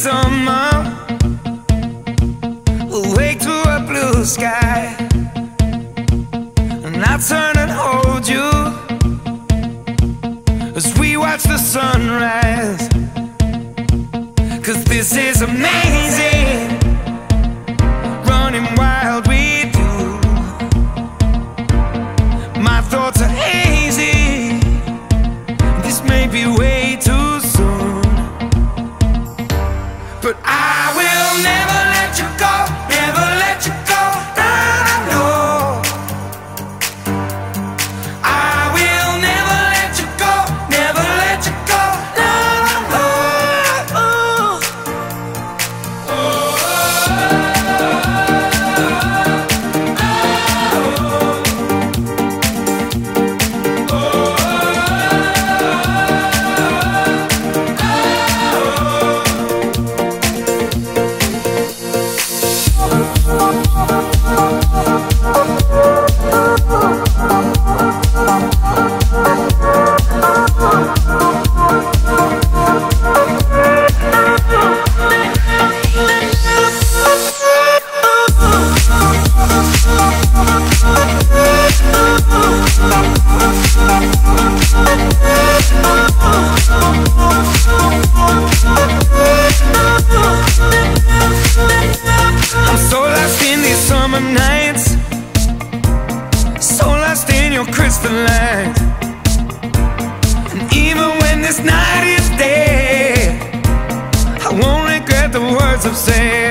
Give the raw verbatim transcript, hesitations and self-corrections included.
summer, awake to a blue sky, and I turn and hold you as we watch the sunrise. 'Cause this is amazing, running wild with you. My thoughts are hazy, this may be way too soon, but I will never let you go, never let you go. I know I will never let you go, never let you go. No, no, oh. I'm so lost in these summer nights, so lost in your crystal light. And even when this night is dead, I won't regret the words I've said.